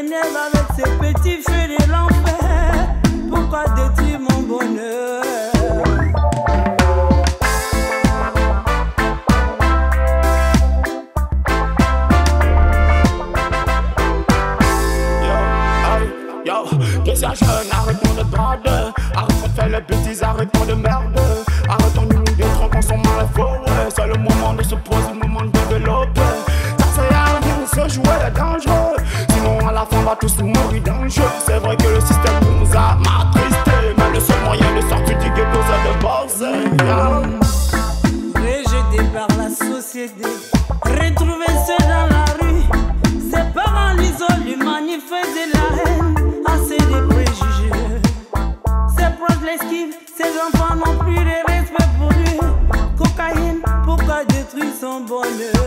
s'énerve avec ses petits feux de l'enfer. Pourquoi détruire mon bonheur? Qu'est-ce que jeune, arrêtons de brader. Arrêtons de faire les bêtises, arrêtons de merde. Arrêtons de nous détruire quand on mal faux, ouais. C'est le moment de se poser, le moment de développer. Ça c'est à rien de se jouer les dangereux. Sinon à la fin on va tous mourir d'un jeu. C'est vrai que le système nous a mattristés, mais le seul moyen de sortir du ghetto c'est de bosser. Rejeté par la société, retrouvé seul dans la rue. Ses parents l'isolent, lui manifestent de la haine. Assez de préjugés, ses proches l'esquivent, ses enfants n'ont plus de respect pour lui. Cocaïne, pourquoi détruire son bonheur?